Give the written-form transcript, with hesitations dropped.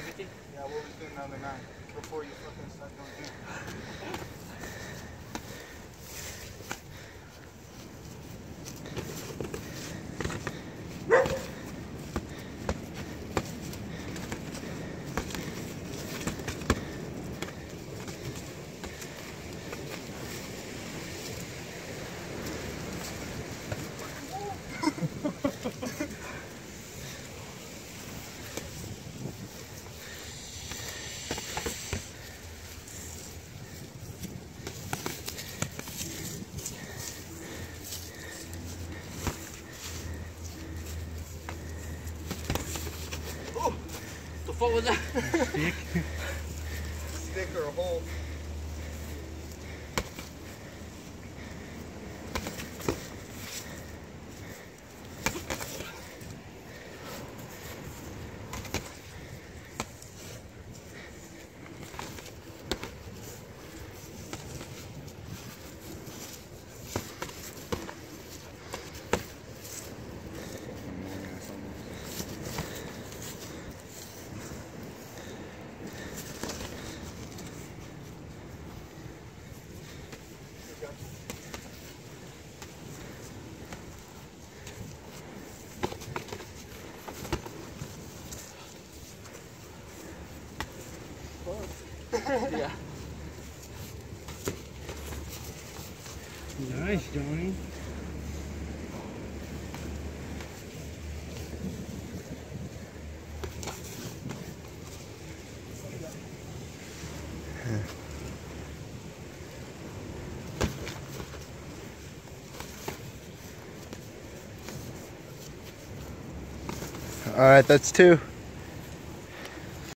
50? Yeah, what was doing the other night before you fucking start doing here. What was that? Stick? Stick or a hole? Yeah. Nice, Johnny. All right, that's 2.